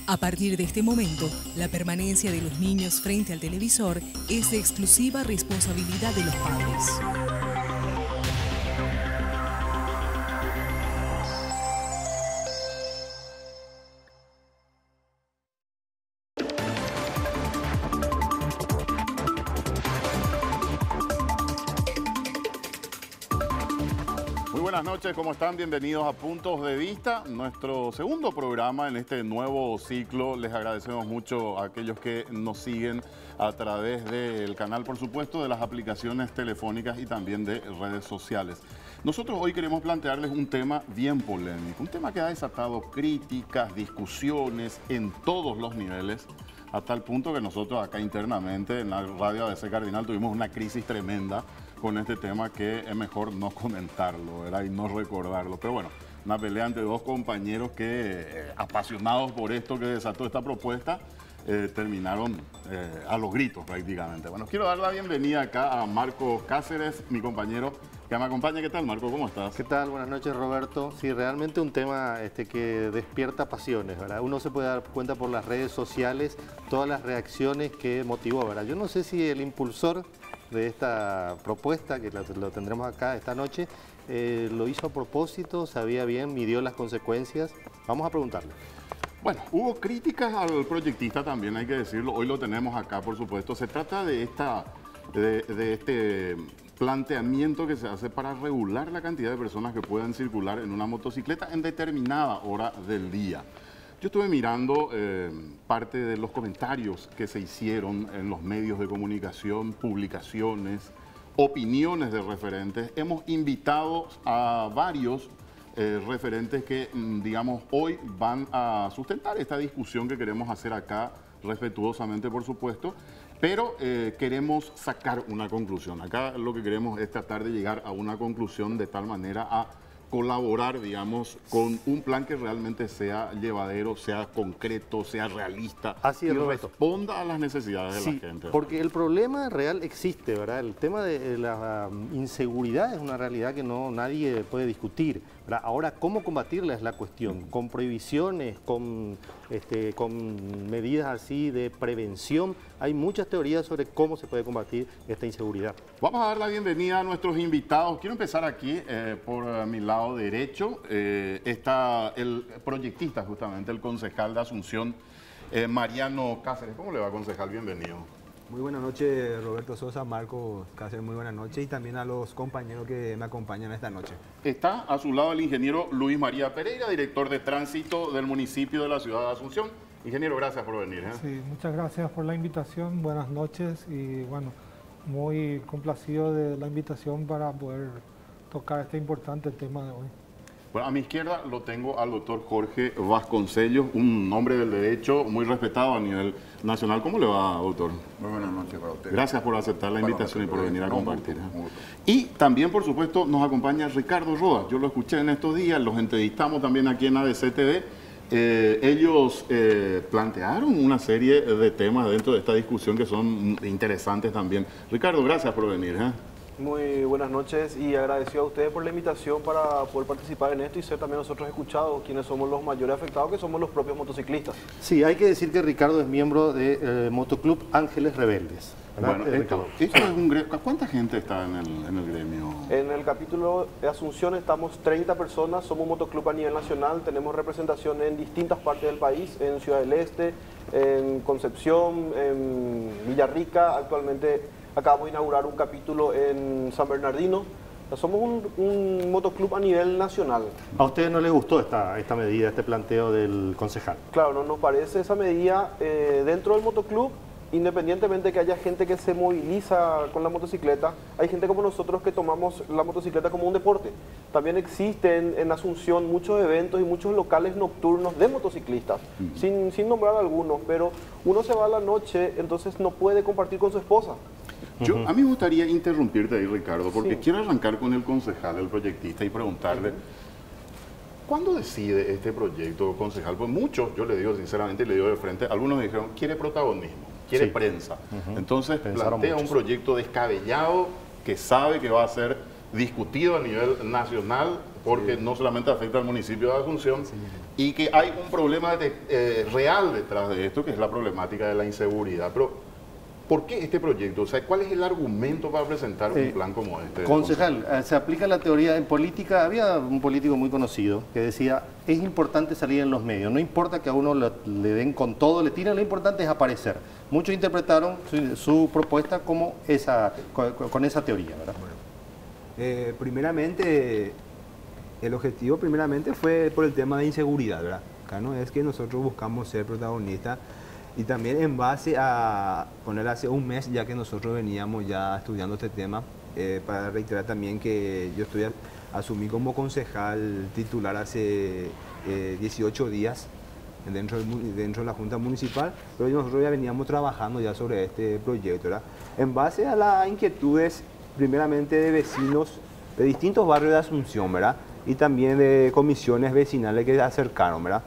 A partir de este momento, la permanencia de los niños frente al televisor es de exclusiva responsabilidad de los padres. Buenas noches, ¿cómo están? Bienvenidos a Puntos de Vista, nuestro segundo programa en este nuevo ciclo. Les agradecemos mucho a aquellos que nos siguen a través del canal, por supuesto, de las aplicaciones telefónicas y también de redes sociales. Nosotros hoy queremos plantearles un tema bien polémico, un tema que ha desatado críticas, discusiones en todos los niveles, a tal punto que nosotros acá internamente en la radio ABC Cardinal tuvimos una crisis tremenda con este tema que es mejor no comentarlo, ¿verdad? Y no recordarlo. Pero bueno, una pelea entre dos compañeros que, apasionados por esto que desató esta propuesta, terminaron a los gritos prácticamente. Bueno, quiero dar la bienvenida acá a Marco Cáceres, mi compañero que me acompaña. ¿Qué tal, Marco? ¿Cómo estás? ¿Qué tal? Buenas noches, Roberto. Sí, realmente un tema que despierta pasiones, ¿verdad? Uno se puede dar cuenta por las redes sociales todas las reacciones que motivó, ¿verdad? Yo no sé si el impulsor de esta propuesta, que lo tendremos acá esta noche, lo hizo a propósito, sabía bien, midió las consecuencias. Vamos a preguntarle. Bueno, hubo críticas al proyectista también, hay que decirlo. Hoy lo tenemos acá, por supuesto. Se trata de este planteamiento que se hace para regular la cantidad de personas que puedan circular en una motocicleta en determinada hora del día. Yo estuve mirando parte de los comentarios que se hicieron en los medios de comunicación, publicaciones, opiniones de referentes. Hemos invitado a varios referentes que, digamos, hoy van a sustentar esta discusión que queremos hacer acá, respetuosamente, por supuesto, pero queremos sacar una conclusión. Acá lo que queremos es tratar de llegar a una conclusión de tal manera a colaborar, digamos, con un plan que realmente sea llevadero, sea concreto, sea realista. Así es, y Roberto, responda a las necesidades de la gente. Porque el problema real existe, ¿verdad? El tema de la inseguridad es una realidad que nadie puede discutir, ¿verdad? Ahora, ¿cómo combatirla es la cuestión? Con prohibiciones, con medidas así de prevención. Hay muchas teorías sobre cómo se puede combatir esta inseguridad. Vamos a dar la bienvenida a nuestros invitados. Quiero empezar aquí por mi lado derecho. Está el proyectista, justamente, el concejal de Asunción, Mariano Cáceres. ¿Cómo le va, concejal? Bienvenido. Muy buenas noches, Roberto Sosa, Marco Cáceres, muy buenas noches, y también a los compañeros que me acompañan esta noche. Está a su lado el ingeniero Luis María Pereira, director de tránsito del municipio de la ciudad de Asunción. Ingeniero, gracias por venir. Sí, muchas gracias por la invitación, buenas noches y bueno, muy complacido de la invitación para poder tocar este importante tema de hoy. Bueno, a mi izquierda lo tengo al doctor Jorge Vasconcellos, un hombre del derecho muy respetado a nivel nacional. ¿Cómo le va, doctor? Muy buenas noches para usted. Gracias por aceptar la invitación y por venir a compartir. Y también, por supuesto, nos acompaña Ricardo Rodas. Yo lo escuché en estos días, los entrevistamos también aquí en ABC TV. Ellos plantearon una serie de temas dentro de esta discusión que son interesantes también. Ricardo, gracias por venir. Muy buenas noches y agradecido a ustedes por la invitación para poder participar en esto y ser también nosotros escuchados, quienes somos los mayores afectados, que somos los propios motociclistas. Sí, hay que decir que Ricardo es miembro de Motoclub Ángeles Rebeldes. Bueno, esto es un gremio. ¿Cuánta gente está en el gremio? En el capítulo de Asunción estamos 30 personas, somos un motoclub a nivel nacional, tenemos representación en distintas partes del país, en Ciudad del Este, en Concepción, en Villarrica, actualmente acabamos de inaugurar un capítulo en San Bernardino. Somos un motoclub a nivel nacional. ¿A ustedes no les gustó esta medida, este planteo del concejal? Claro, no nos parece esa medida dentro del motoclub. Independientemente de que haya gente que se moviliza con la motocicleta, hay gente como nosotros que tomamos la motocicleta como un deporte. También existen en Asunción muchos eventos y muchos locales nocturnos de motociclistas, sin nombrar algunos, pero uno se va a la noche, entonces no puede compartir con su esposa. A mí me gustaría interrumpirte ahí, Ricardo, porque quiero arrancar con el concejal, el proyectista, y preguntarle, ¿cuándo decide este proyecto, concejal? Pues muchos, yo le digo sinceramente, le digo de frente, algunos dijeron, quiere protagonismo, quiere prensa. Entonces plantea un proyecto descabellado que sabe que va a ser discutido a nivel nacional, porque no solamente afecta al municipio de Asunción, y que hay un problema real detrás de esto, que es la problemática de la inseguridad. Pero, ¿por qué este proyecto? O sea, ¿cuál es el argumento para presentar un plan como este? Concejal, se aplica la teoría en política. Había un político muy conocido que decía, es importante salir en los medios, no importa que a uno le den con todo, le tiren, lo importante es aparecer. Muchos interpretaron su propuesta como con esa teoría, ¿verdad? Primeramente, el objetivo primeramente fue por el tema de inseguridad, ¿verdad? Acá no es que nosotros buscamos ser protagonistas, y también en base a poner hace un mes ya que nosotros veníamos ya estudiando este tema, para reiterar también que yo asumí como concejal titular hace 18 días dentro de la Junta Municipal, pero nosotros ya veníamos trabajando ya sobre este proyecto, ¿verdad? En base a las inquietudes primeramente de vecinos de distintos barrios de Asunción, ¿verdad? Y también de comisiones vecinales que se acercaron, ¿verdad?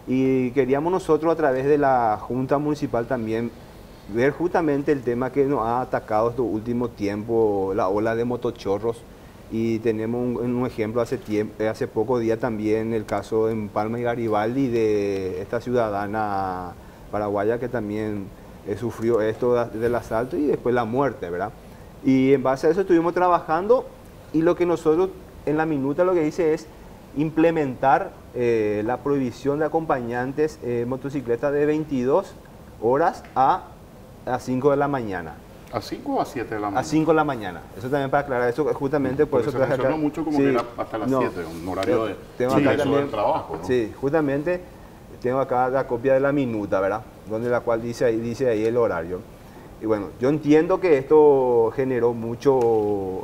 Y queríamos nosotros a través de la Junta Municipal también ver justamente el tema que nos ha atacado estos últimos tiempos, la ola de motochorros. Y tenemos un ejemplo hace pocos días también, el caso en Palma y Garibaldi de esta ciudadana paraguaya que también sufrió esto del asalto y después la muerte, ¿verdad? Y en base a eso estuvimos trabajando, y lo que nosotros en la minuta lo que dice es implementar la prohibición de acompañantes motocicletas de 22 horas a 5 de la mañana. ¿A 5 o a 7 de la mañana? A 5 de la mañana. Eso también para aclarar, eso justamente por eso se mencionó mucho como que era hasta las 7, un horario de ingreso del trabajo, ¿no? Sí, justamente tengo acá la copia de la minuta, ¿verdad? Donde la cual dice ahí el horario. Y bueno, yo entiendo que esto generó mucho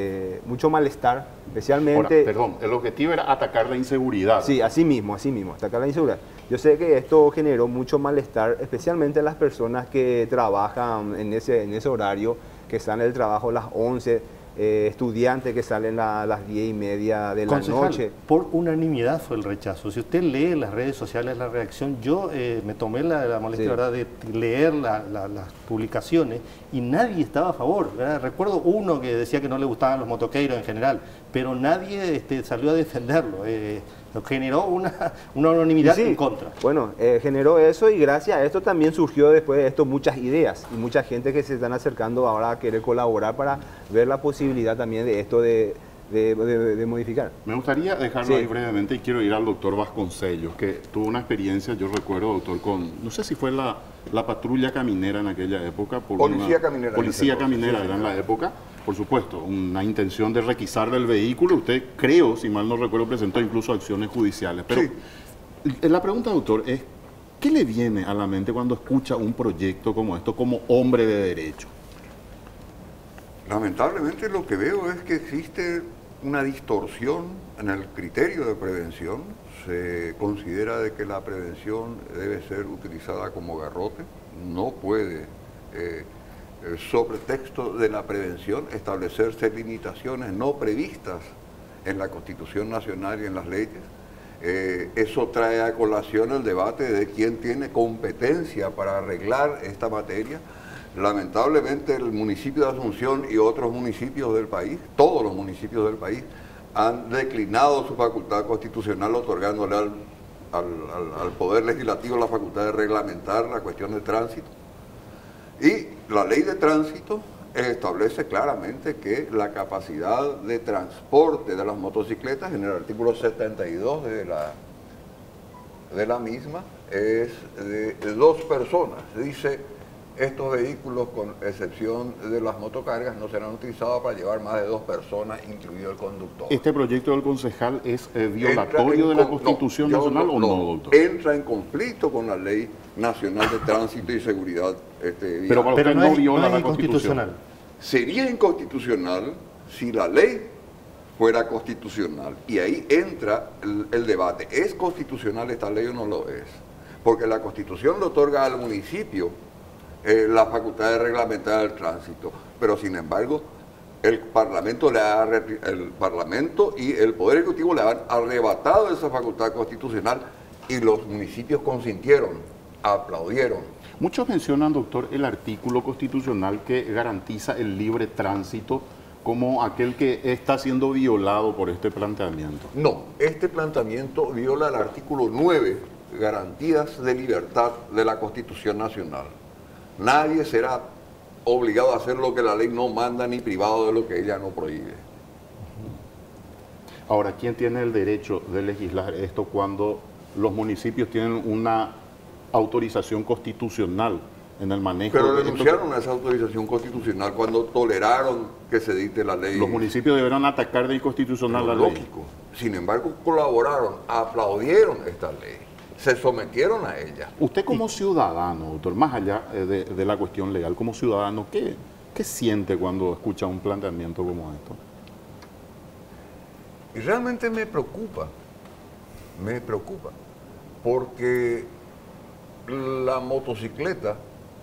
malestar, especialmente... Ahora, perdón, el objetivo era atacar la inseguridad. Sí, así mismo, atacar la inseguridad. Yo sé que esto generó mucho malestar, especialmente las personas que trabajan en ese horario, que salen del trabajo a las 11, estudiantes que salen a las 10:30 de la Concejal, noche. Por unanimidad fue el rechazo. Si usted lee en las redes sociales la reacción, yo me tomé la molestia, ¿verdad?, de leer las publicaciones y nadie estaba a favor, ¿verdad? Recuerdo uno que decía que no le gustaban los motoqueiros en general, pero nadie salió a defenderlo. Generó una unanimidad en contra. Bueno, generó eso, y gracias a esto también surgió después de esto muchas ideas y mucha gente que se están acercando ahora a querer colaborar para ver la posibilidad también de esto de modificar. Me gustaría dejarlo ahí brevemente, y quiero ir al doctor Vasconcellos, que tuvo una experiencia, yo recuerdo, doctor, no sé si fue la patrulla caminera en aquella época. Policía caminera. Policía caminera era en la época. Por supuesto, una intención de requisar del vehículo. Usted, creo, si mal no recuerdo, presentó incluso acciones judiciales. Pero la pregunta, doctor, es, ¿qué le viene a la mente cuando escucha un proyecto como esto como hombre de derecho? Lamentablemente lo que veo es que existe una distorsión en el criterio de prevención. Se considera de que la prevención debe ser utilizada como garrote. No puede, sobre texto de la prevención, establecerse limitaciones no previstas en la Constitución Nacional y en las leyes. Eso trae a colación el debate de quién tiene competencia para arreglar esta materia. Lamentablemente el municipio de Asunción y otros municipios del país, todos los municipios del país, han declinado su facultad constitucional, otorgándole al Poder Legislativo la facultad de reglamentar la cuestión de tránsito. Y la ley de tránsito establece claramente que la capacidad de transporte de las motocicletas, en el artículo 72 de la misma, es de 2 personas. Dice: estos vehículos, con excepción de las motocargas, no serán utilizados para llevar más de 2 personas, incluido el conductor. ¿Este proyecto del concejal es violatorio de la Constitución Nacional o no, doctor? Entra en conflicto con la Ley Nacional de Tránsito y Seguridad Vial. Pero para usted no viola la Constitución. Sería inconstitucional si la ley fuera constitucional. Y ahí entra el debate. ¿Es constitucional esta ley o no lo es? Porque la Constitución le otorga al municipio la facultad de reglamentar el tránsito, pero sin embargo el Parlamento y el Poder Ejecutivo le han arrebatado esa facultad constitucional, y los municipios consintieron, aplaudieron. Muchos mencionan, doctor, el artículo constitucional que garantiza el libre tránsito como aquel que está siendo violado por este planteamiento. No, este planteamiento viola el artículo 9, garantías de libertad de la Constitución Nacional. Nadie será obligado a hacer lo que la ley no manda ni privado de lo que ella no prohíbe. Ahora, ¿quién tiene el derecho de legislar esto cuando los municipios tienen una autorización constitucional en el manejo? Pero renunciaron a esa autorización constitucional cuando toleraron que se dicte la ley. Los municipios deberán atacar de inconstitucional la ley. Lógico. Sin embargo, colaboraron, aplaudieron esta ley, se sometieron a ella. Usted como ciudadano, doctor, más allá de la cuestión legal, como ciudadano, ¿qué siente cuando escucha un planteamiento como esto? Y realmente me preocupa, porque la motocicleta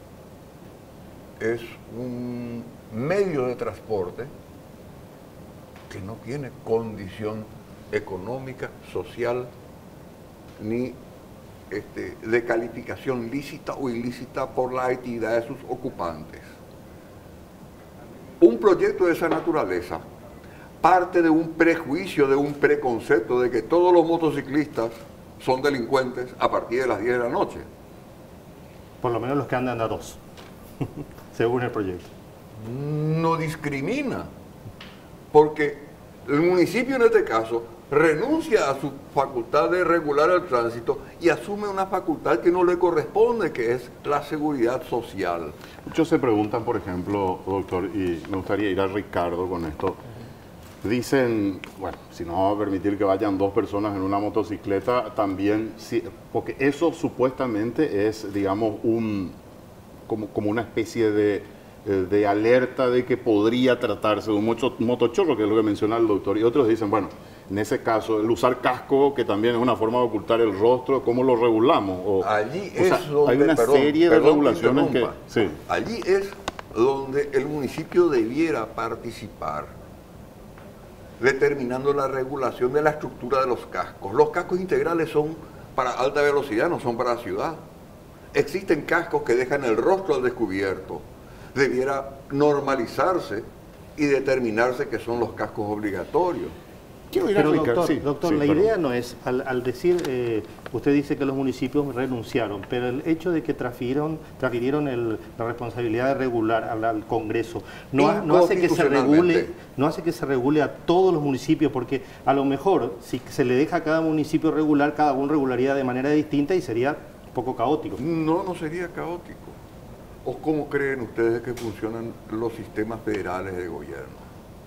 es un medio de transporte que no tiene condición económica, social, ni de calificación lícita o ilícita por la actividad de sus ocupantes. Un proyecto de esa naturaleza parte de un prejuicio, de un preconcepto de que todos los motociclistas son delincuentes a partir de las 10 de la noche. Por lo menos los que andan a dos, según el proyecto. No discrimina, porque el municipio en este caso renuncia a su facultad de regular el tránsito y asume una facultad que no le corresponde, que es la seguridad social. Muchos se preguntan, por ejemplo, doctor, y me gustaría ir a Ricardo con esto. Dicen, bueno, si no vamos a permitir que vayan dos personas en una motocicleta, también, sí, porque eso supuestamente es, digamos, como una especie de alerta de que podría tratarse de un motochorro, que es lo que menciona el doctor. Y otros dicen, bueno, en ese caso, el usar casco, que también es una forma de ocultar el rostro, ¿cómo lo regulamos? Allí o sea, es donde, hay una serie de regulaciones que... Sí. Allí es donde el municipio debiera participar, determinando la regulación de la estructura de los cascos. Los cascos integrales son para alta velocidad, no son para la ciudad. Existen cascos que dejan el rostro al descubierto. Debiera normalizarse y determinarse que son los cascos obligatorios. Pero doctor, la idea no es, al decir, usted dice que los municipios renunciaron, pero el hecho de que transfirieron la responsabilidad de regular al Congreso no hace que se regule a todos los municipios, porque a lo mejor si se le deja a cada municipio regular, cada uno regularía de manera distinta y sería un poco caótico. No sería caótico. ¿O cómo creen ustedes que funcionan los sistemas federales de gobierno?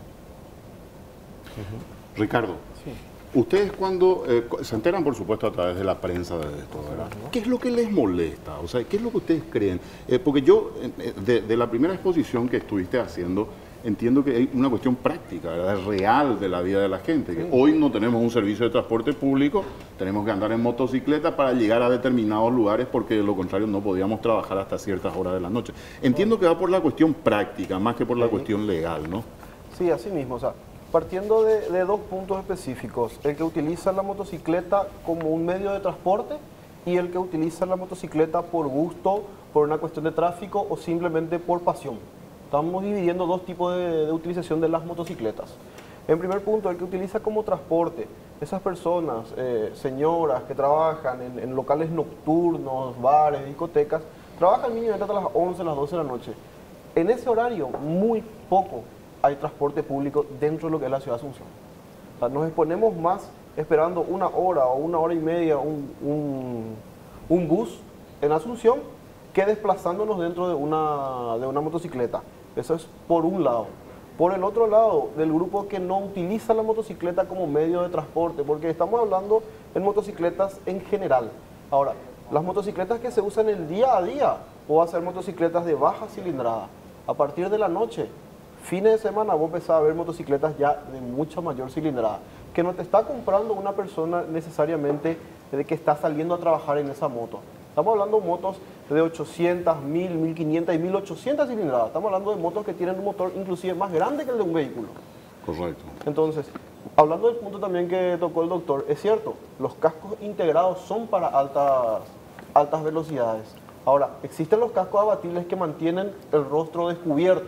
Ricardo, sí. Ustedes cuando se enteran, por supuesto, a través de la prensa de esto, ¿verdad? ¿Qué es lo que les molesta? O sea, ¿qué es lo que ustedes creen? Porque yo, de la primera exposición que estuviste haciendo, entiendo que hay una cuestión práctica, ¿verdad? Real de la vida de la gente. Que hoy no tenemos un servicio de transporte público, tenemos que andar en motocicleta para llegar a determinados lugares porque de lo contrario no podíamos trabajar hasta ciertas horas de la noche. Entiendo que va por la cuestión práctica, más que por la cuestión legal, ¿no? Sí, así mismo, o sea, partiendo de dos puntos específicos, el que utiliza la motocicleta como un medio de transporte y el que utiliza la motocicleta por gusto, por una cuestión de tráfico o simplemente por pasión. Estamos dividiendo dos tipos de utilización de las motocicletas. En primer punto, el que utiliza como transporte, esas personas, señoras que trabajan en locales nocturnos, bares, discotecas, trabajan mínimamente hasta las 11, las 12 de la noche. En ese horario, muy poco hay transporte público dentro de lo que es la ciudad de Asunción. O sea, nos exponemos más esperando una hora o una hora y media un bus en Asunción que desplazándonos dentro de una motocicleta. Eso es por un lado. Por el otro lado, del grupo que no utiliza la motocicleta como medio de transporte, porque estamos hablando en motocicletas en general. Ahora, las motocicletas que se usan el día a día, o ser motocicletas de baja cilindrada. A partir de la noche, fines de semana, vos empezás a ver motocicletas ya de mucha mayor cilindrada, que no te está comprando una persona necesariamente de que está saliendo a trabajar en esa moto. Estamos hablando de motos de 800, 1000, 1500 y 1800 cilindradas. Estamos hablando de motos que tienen un motor inclusive más grande que el de un vehículo. Correcto. Entonces, hablando del punto también que tocó el doctor, es cierto, los cascos integrados son para altas velocidades. Ahora, existen los cascos abatibles que mantienen el rostro descubierto.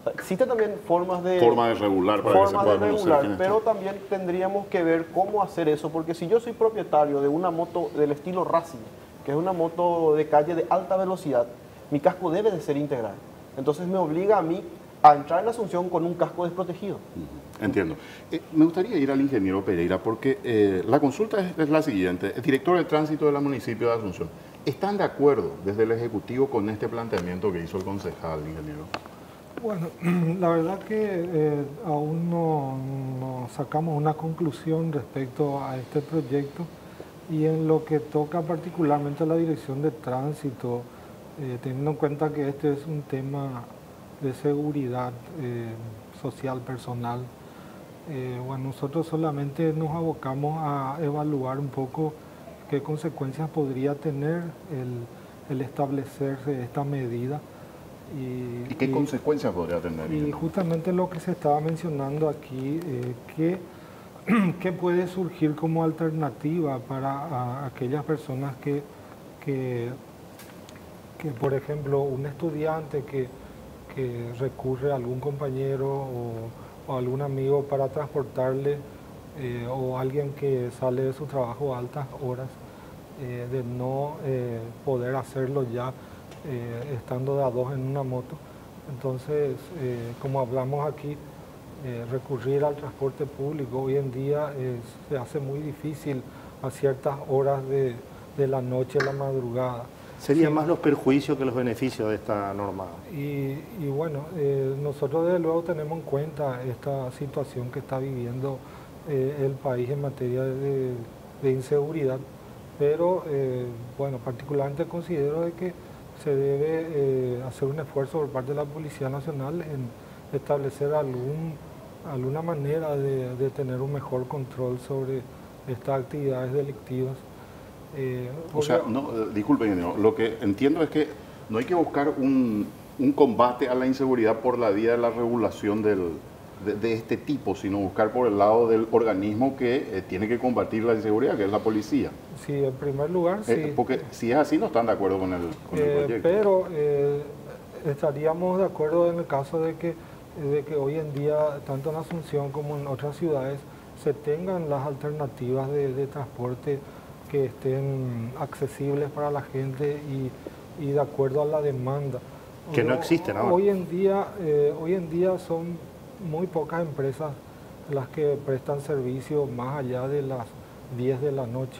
Existen también formas de regular para que se pueda conocer quién está. pero también tendríamos que ver cómo hacer eso, porque si yo soy propietario de una moto del estilo Racing, que es una moto de calle de alta velocidad, mi casco debe de ser integral. Entonces me obliga a mí a entrar en Asunción con un casco desprotegido. Entiendo. Me gustaría ir al ingeniero Pereira porque la consulta es la siguiente. El director de tránsito del municipio de Asunción, ¿están de acuerdo desde el Ejecutivo con este planteamiento que hizo el concejal, ingeniero? Bueno, la verdad que aún no sacamos una conclusión respecto a este proyecto y en lo que toca particularmente a la dirección de tránsito, teniendo en cuenta que este es un tema de seguridad social, personal, bueno, nosotros solamente nos abocamos a evaluar un poco qué consecuencias podría tener el establecerse esta medida. ¿Y qué consecuencias podría tener? Y justamente lo que se estaba mencionando aquí, ¿qué puede surgir como alternativa para aquellas personas que, por ejemplo, un estudiante que recurre a algún compañero o algún amigo para transportarle, o alguien que sale de su trabajo a altas horas, de no poder hacerlo ya estando de a dos en una moto? Entonces, como hablamos aquí, recurrir al transporte público hoy en día se hace muy difícil a ciertas horas de la noche, la madrugada. Serían más los perjuicios que los beneficios de esta norma. Y bueno, nosotros desde luego tenemos en cuenta esta situación que está viviendo el país en materia de inseguridad, pero bueno, particularmente considero de que se debe hacer un esfuerzo por parte de la Policía Nacional en establecer alguna manera de tener un mejor control sobre estas actividades delictivas. O sea, disculpe, ingeniero, lo que entiendo es que no hay que buscar un combate a la inseguridad por la vía de la regulación de este tipo, sino buscar por el lado del organismo que tiene que combatir la inseguridad, que es la policía. Sí, en primer lugar, sí. Porque si es así, no están de acuerdo con el proyecto. Pero estaríamos de acuerdo en el caso de que hoy en día, tanto en Asunción como en otras ciudades, se tengan las alternativas de transporte que estén accesibles para la gente y de acuerdo a la demanda. Que no existen ahora. Hoy en día son muy pocas empresas las que prestan servicio más allá de las 10 de la noche.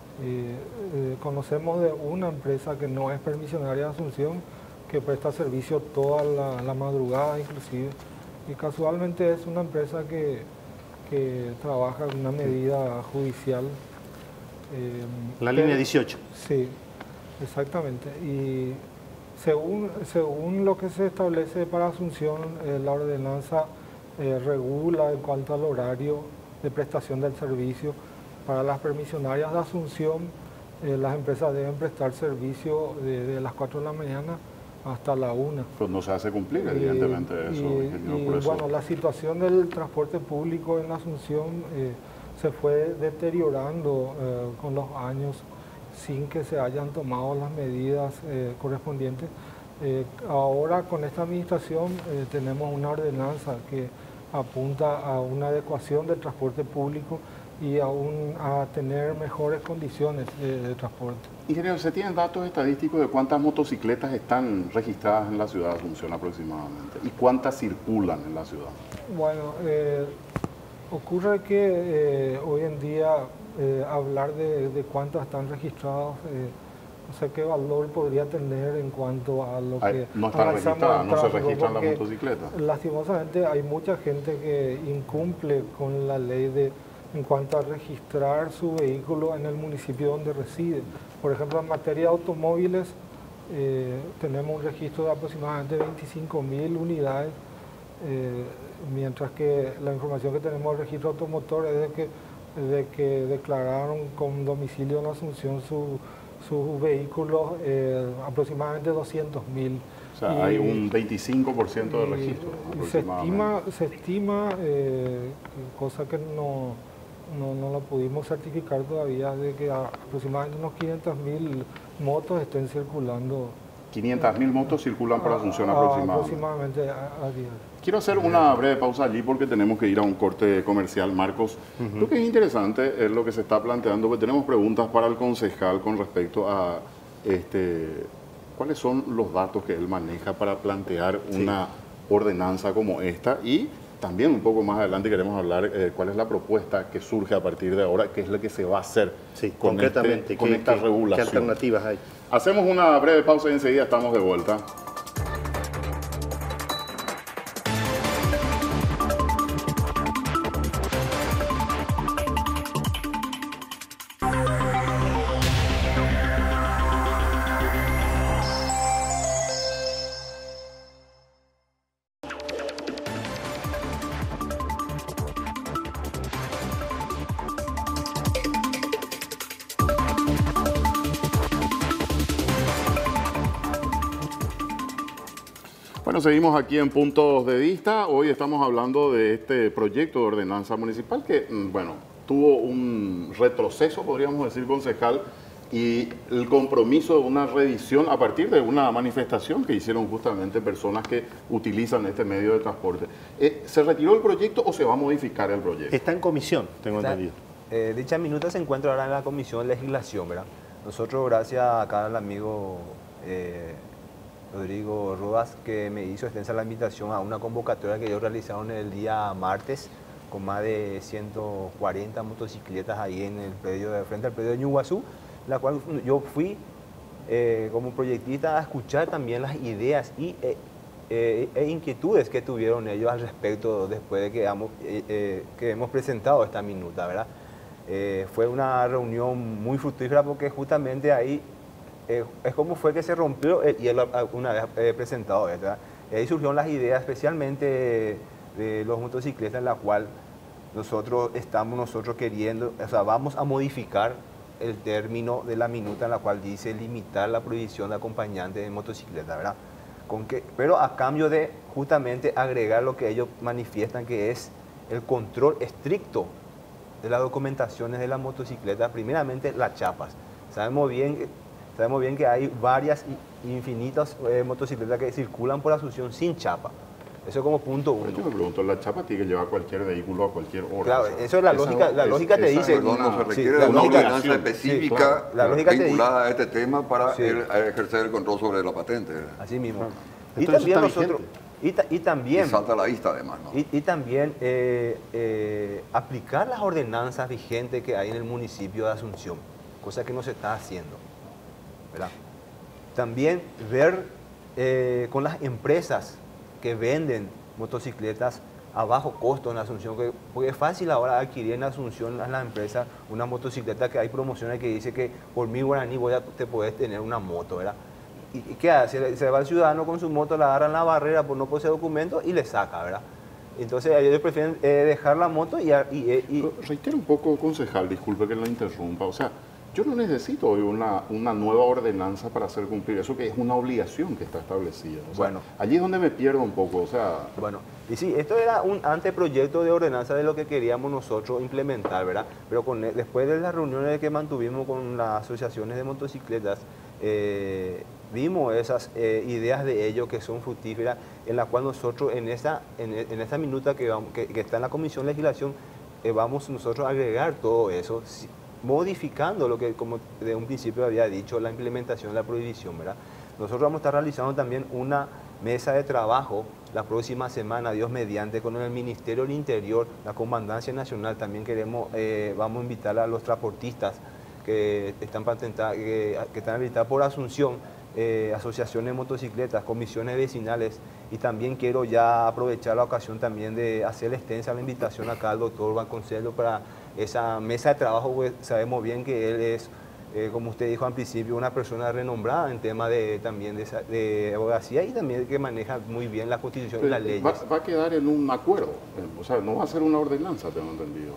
Conocemos de una empresa que no es permisionaria de Asunción, que presta servicio toda la madrugada inclusive, y casualmente es una empresa que trabaja en una medida judicial. La línea 18. Sí, exactamente. Y según lo que se establece para Asunción, la ordenanza regula en cuanto al horario de prestación del servicio. Para las permisionarias de Asunción, las empresas deben prestar servicio de las 4 de la mañana hasta la 1. Pues no se hace cumplir, evidentemente, eso, ingeniero, por eso. Bueno, la situación del transporte público en Asunción se fue deteriorando con los años sin que se hayan tomado las medidas correspondientes. Ahora con esta administración tenemos una ordenanza que apunta a una adecuación del transporte público y a tener mejores condiciones de transporte. Ingeniero, ¿se tienen datos estadísticos de cuántas motocicletas están registradas en la ciudad de Asunción aproximadamente? ¿Y cuántas circulan en la ciudad? Bueno, ocurre que hoy en día hablar de cuántas están registradas, no sé qué valor podría tener en cuanto a lo que... No están registradas, no se registran las motocicletas. Lastimosamente hay mucha gente que incumple con la ley en cuanto a registrar su vehículo en el municipio donde reside. Por ejemplo, en materia de automóviles, tenemos un registro de aproximadamente 25.000 unidades, mientras que la información que tenemos del registro automotor es de que declararon con domicilio en Asunción sus vehículos aproximadamente 200.000. O sea, hay un 25% de registro aproximadamente. Se estima, cosa que no la pudimos certificar todavía, de que aproximadamente unos 500.000 motos estén circulando 500.000 motos circulan por Asunción aproximadamente. Aproximadamente a diario. Quiero hacer una breve pausa allí porque tenemos que ir a un corte comercial, Marcos. Creo que es interesante lo que se está planteando, porque tenemos preguntas para el concejal con respecto a cuáles son los datos que él maneja para plantear una ordenanza como esta, y también un poco más adelante queremos hablar cuál es la propuesta que surge a partir de ahora, qué es lo que se va a hacer con, concretamente, con esta regulación. ¿Qué alternativas hay? Hacemos una breve pausa y enseguida estamos de vuelta. Bueno, seguimos aquí en Puntos de Vista. Hoy estamos hablando de este proyecto de ordenanza municipal que, bueno, tuvo un retroceso, podríamos decir, concejal, y el compromiso de una revisión a partir de una manifestación que hicieron justamente personas que utilizan este medio de transporte. ¿Se retiró el proyecto o se va a modificar el proyecto? Está en comisión, tengo entendido. Dicha minuta se encuentra ahora en la Comisión de Legislación, ¿verdad? Nosotros, gracias acá al amigo Rodrigo Rodas, que me hizo extensa la invitación a una convocatoria que ellos realizaron el día martes con más de 140 motocicletas ahí en el predio de frente al predio de Ñuguazú, la cual yo fui como proyectista a escuchar también las ideas e inquietudes que tuvieron ellos al respecto después de que hemos presentado esta minuta, ¿verdad? Fue una reunión muy fructífera porque justamente ahí es como fue que se rompió y él una vez presentado, ¿verdad? Ahí surgieron las ideas especialmente de los motocicletas, en la cual nosotros queriendo, o sea, vamos a modificar el término de la minuta en la cual dice limitar la prohibición de acompañante de motocicleta, ¿verdad? Pero a cambio de justamente agregar lo que ellos manifiestan, que es el control estricto de las documentaciones de la motocicleta, primeramente las chapas. Sabemos bien que hay varias infinitas motocicletas que circulan por Asunción sin chapa. Eso como punto uno. Yo me pregunto, la chapa tiene que llevar cualquier vehículo a cualquier hora. Claro, eso es la lógica. La lógica te dice. Perdón, no se requiere de una ordenanza específica vinculada a este tema para ejercer el control sobre la patente. Así mismo. Y también nosotros. Y también. Y salta a la vista además, ¿no? Y también aplicar las ordenanzas vigentes que hay en el municipio de Asunción, cosa que no se está haciendo, ¿verdad? También ver con las empresas que venden motocicletas a bajo costo en Asunción, porque es fácil ahora adquirir en Asunción a la empresa una motocicleta que hay promociones que dice que por 1.000 guaraní te puedes tener una moto, ¿verdad? ¿Y qué hace? Se va el ciudadano con su moto, la agarra en la barrera por no poseer documentos y le saca, ¿verdad? Entonces ellos prefieren dejar la moto y reitero un poco, concejal, disculpe que la interrumpa, o sea, yo no necesito hoy una nueva ordenanza para hacer cumplir eso, que es una obligación que está establecida. O sea, bueno, allí es donde me pierdo un poco, o sea... Bueno, y sí, esto era un anteproyecto de ordenanza de lo que queríamos nosotros implementar, ¿verdad? Pero después de las reuniones que mantuvimos con las asociaciones de motocicletas, vimos esas ideas de ellos que son fructíferas, en la cual nosotros en esta minuta que está en la Comisión de Legislación, vamos nosotros a agregar todo eso, modificando lo que, como de un principio había dicho, la implementación de la prohibición, ¿verdad? Nosotros vamos a estar realizando también una mesa de trabajo la próxima semana, Dios mediante, con el Ministerio del Interior, la Comandancia Nacional. También vamos a invitar a los transportistas que están patentados, que están habilitados por Asunción, asociaciones de motocicletas, comisiones vecinales, y también quiero ya aprovechar la ocasión también de hacer extensa la invitación acá al doctor Vasconcelos para esa mesa de trabajo, pues sabemos bien que él es, como usted dijo al principio, una persona renombrada en tema también de abogacía, y también que maneja muy bien la Constitución y las leyes. Va a quedar en un acuerdo, o sea, no va a ser una ordenanza, tengo entendido.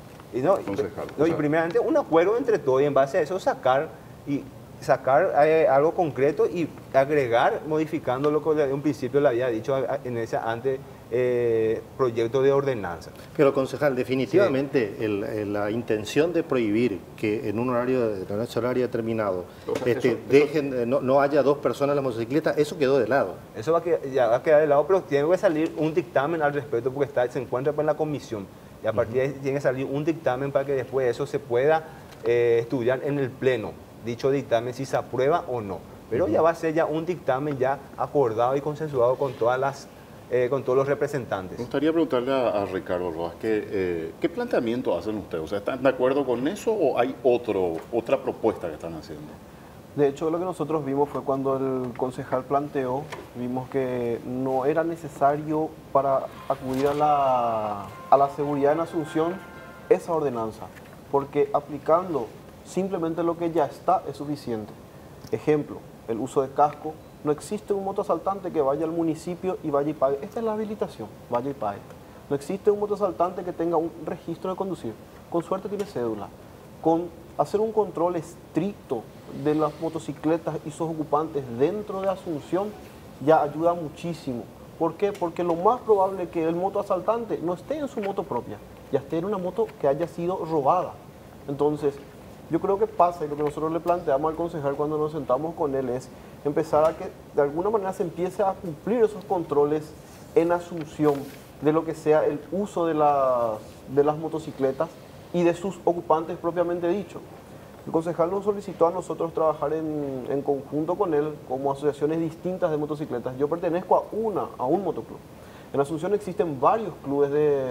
Y primeramente un acuerdo entre todos, y en base a eso sacar algo concreto y agregar, modificando lo que de un principio le había dicho en esa proyecto de ordenanza. Pero, concejal, definitivamente la intención de prohibir que en un horario determinado no haya dos personas en la motocicleta, eso quedó de lado. Eso ya va a quedar de lado, pero tiene que salir un dictamen al respecto porque se encuentra en la comisión. Y a partir de ahí tiene que salir un dictamen para que después de eso se pueda estudiar en el pleno, dicho dictamen, si se aprueba o no. Pero ya va a ser ya un dictamen ya acordado y consensuado con con todos los representantes. Me gustaría preguntarle a Ricardo Rojas, ¿qué planteamiento hacen ustedes? O sea, ¿están de acuerdo con eso o hay otra propuesta que están haciendo? De hecho, lo que nosotros vimos fue cuando el concejal planteó, vimos que no era necesario para acudir a la seguridad en Asunción esa ordenanza, porque aplicando simplemente lo que ya está es suficiente. Ejemplo, el uso de casco. No existe un motoasaltante que vaya al municipio y vaya y pague. Esta es la habilitación, vaya y pague. No existe un motoasaltante que tenga un registro de conducir. Con suerte tiene cédula. Con hacer un control estricto de las motocicletas y sus ocupantes dentro de Asunción ya ayuda muchísimo. ¿Por qué? Porque lo más probable es que el motoasaltante no esté en su moto propia, ya esté en una moto que haya sido robada. Entonces, yo creo que pasa, y lo que nosotros le planteamos al concejal cuando nos sentamos con él es empezar a que de alguna manera se empiece a cumplir esos controles en Asunción de lo que sea el uso de las motocicletas y de sus ocupantes propiamente dicho. El concejal nos solicitó a nosotros trabajar en conjunto con él como asociaciones distintas de motocicletas. Yo pertenezco a un motoclub. En Asunción existen varios clubes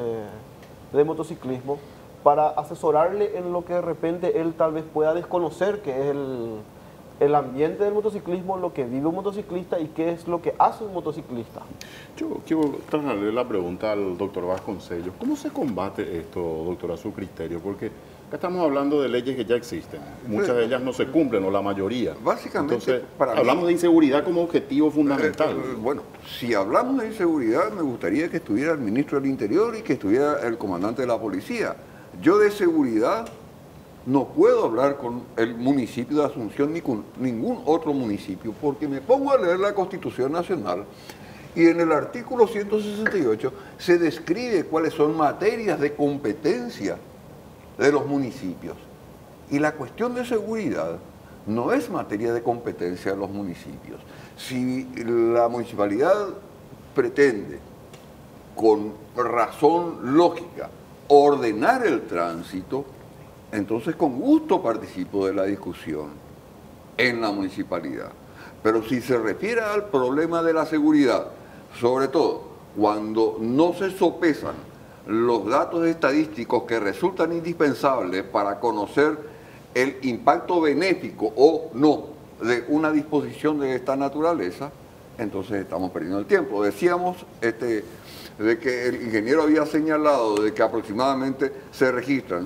de motociclismo para asesorarle en lo que de repente él tal vez pueda desconocer, que es el ambiente del motociclismo, lo que vive un motociclista y qué es lo que hace un motociclista. Yo quiero trasladarle la pregunta al doctor Vasconcelos. ¿Cómo se combate esto, doctor, a su criterio? Porque acá estamos hablando de leyes que ya existen. Muchas de ellas no se cumplen, o la mayoría. Básicamente, entonces, para hablamos de inseguridad como objetivo fundamental. Bueno, si hablamos de inseguridad, me gustaría que estuviera el ministro del Interior y que estuviera el comandante de la policía. Yo de seguridad no puedo hablar con el municipio de Asunción ni con ningún otro municipio, porque me pongo a leer la Constitución Nacional y en el artículo 168 se describe cuáles son materias de competencia de los municipios. Y la cuestión de seguridad no es materia de competencia de los municipios. Si la municipalidad pretende, con razón lógica, ordenar el tránsito, entonces con gusto participo de la discusión en la municipalidad. Pero si se refiere al problema de la seguridad, sobre todo cuando no se sopesan los datos estadísticos que resultan indispensables para conocer el impacto benéfico o no de una disposición de esta naturaleza, entonces estamos perdiendo el tiempo. Decíamos de que el ingeniero había señalado de que aproximadamente se registran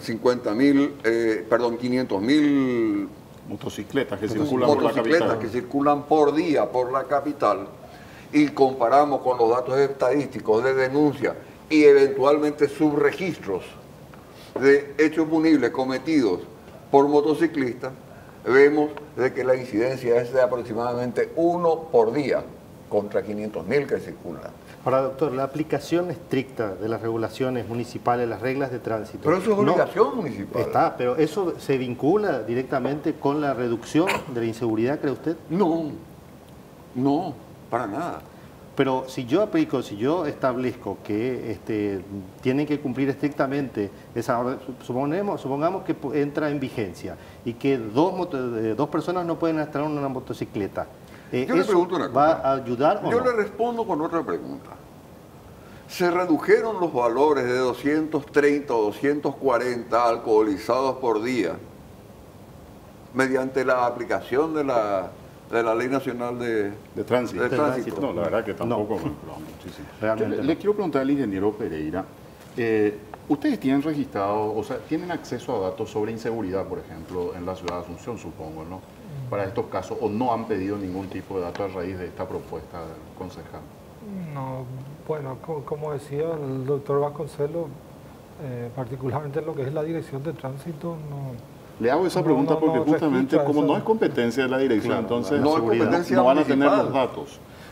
500.000 motocicletas que circulan por la capital. Que circulan por día por la capital, y comparamos con los datos estadísticos de denuncia y eventualmente subregistros de hechos punibles cometidos por motociclistas, vemos de que la incidencia es de aproximadamente 1 por día contra 500.000 que circulan. Ahora, doctor, la aplicación estricta de las regulaciones municipales, las reglas de tránsito... Pero eso es obligación municipal. Está, pero ¿eso se vincula directamente con la reducción de la inseguridad, cree usted? No, para nada. Pero si yo aplico, si yo establezco que tienen que cumplir estrictamente esa orden, supongamos que entra en vigencia y que dos personas no pueden estar en una motocicleta. Yo le pregunto una cosa. ¿Va a ayudar o no? Yo le respondo con otra pregunta. Se redujeron los valores de 230 o 240 alcoholizados por día mediante la aplicación de la Ley Nacional de Tránsito. No, la verdad que tampoco me muchísimo. Realmente le quiero preguntar al ingeniero Pereira, ustedes tienen registrado, o sea, tienen acceso a datos sobre inseguridad, por ejemplo, en la ciudad de Asunción, supongo, ¿no? Para estos casos, o no han pedido ningún tipo de dato a raíz de esta propuesta del concejal. No, bueno, como decía el doctor Vasconcelos, particularmente lo que es la dirección de tránsito, no... Le hago esa pregunta porque justamente como no es competencia de la dirección, entonces no van a tener los datos.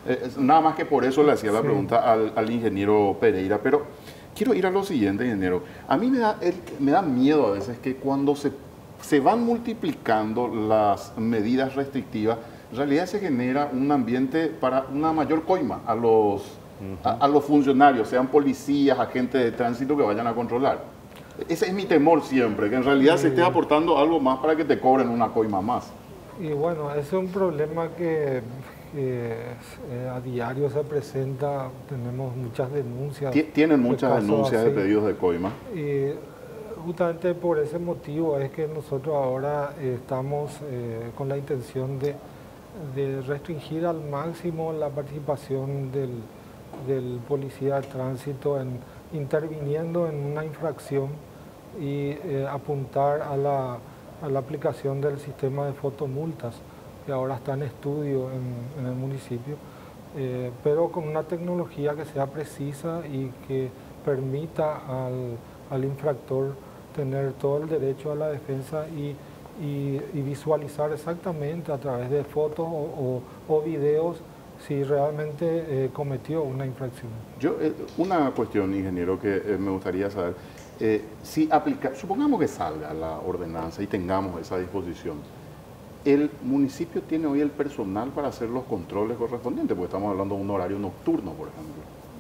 Nada más que por eso le hacía la pregunta al ingeniero Pereira, pero quiero ir a lo siguiente, ingeniero. A mí me da miedo a veces que cuando se van multiplicando las medidas restrictivas, en realidad se genera un ambiente para una mayor coima a los funcionarios, sean policías, agentes de tránsito que vayan a controlar. Ese es mi temor siempre, que en realidad se esté aportando algo más para que te cobren una coima más. Y bueno, ese es un problema que a diario se presenta, tenemos muchas denuncias. Tienen muchas denuncias de así. pedidos de coima. Y justamente por ese motivo es que nosotros ahora estamos con la intención de restringir al máximo la participación del policía de tránsito interviniendo en una infracción y apuntar a la aplicación del sistema de fotomultas, que ahora está en estudio en el municipio, pero con una tecnología que sea precisa y que permita al infractor tener todo el derecho a la defensa y visualizar exactamente a través de fotos o videos si realmente cometió una infracción. Una cuestión, ingeniero, que me gustaría saber, supongamos que salga la ordenanza y tengamos esa disposición, ¿el municipio tiene hoy el personal para hacer los controles correspondientes? Porque estamos hablando de un horario nocturno, por ejemplo.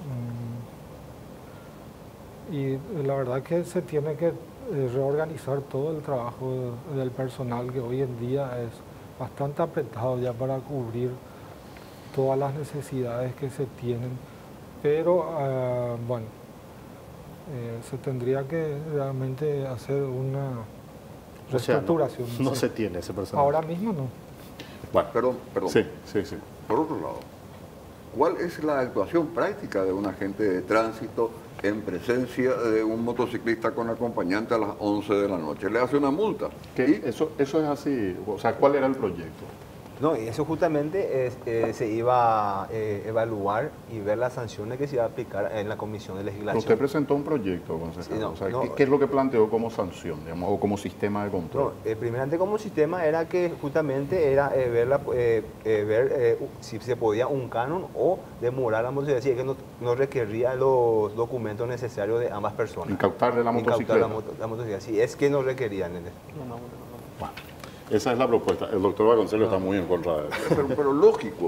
Y la verdad que se tiene que reorganizar todo el trabajo del personal, que hoy en día es bastante apretado ya para cubrir todas las necesidades que se tienen, pero bueno, se tendría que realmente hacer una reestructuración. O sea, no se tiene ese personal. Ahora mismo no. Bueno, Perdón. Sí. Por otro lado, ¿cuál es la actuación práctica de un agente de tránsito en presencia de un motociclista con acompañante a las 11 de la noche? Le hace una multa. Eso es así. O sea, ¿cuál era el proyecto? No, y eso justamente se iba a evaluar y ver las sanciones que se iba a aplicar en la Comisión de Legislación. Usted presentó un proyecto, concejal. Sí, ¿Qué es lo que planteó como sanción, digamos, o como sistema de control? No, primeramente como sistema era que justamente era ver si se podía un canon o demorar la motocicleta, si es que no requería los documentos necesarios de ambas personas. Incautarle la motocicleta. La motocicleta, si es que no requerían. Bueno, esa es la propuesta. El doctor Vasconcelos está muy en contra de eso. Pero lógico.